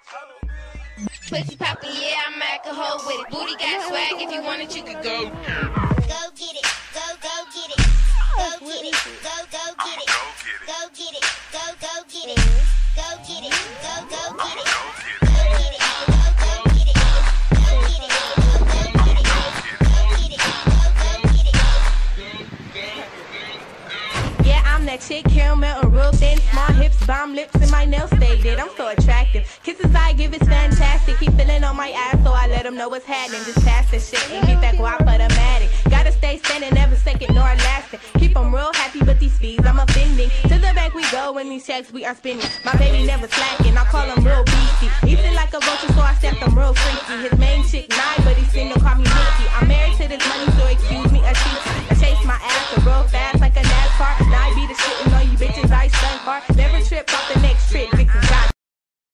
Pussy poppin', yeah, I'm alcohol with it. Booty got swag, if you want it, you can go. Go get it, go get it. Go get it, go get it. Go get it, go get it. Go get it, go get it. That chick, caramel and real thin, small hips, bomb lips, and my nails faded. I'm so attractive. Kisses I give is fantastic. Keep feeling on my ass, so I let them know what's happening. Just pass the shit and get that guap automatic. Gotta stay standing, never second nor lasting. Keep them real happy, but these fees I'm offending. To the bank we go when these checks we are spending. My baby never slacking, I call him real beefy. Eating like a vulture, so I step them real freaky. His main chick,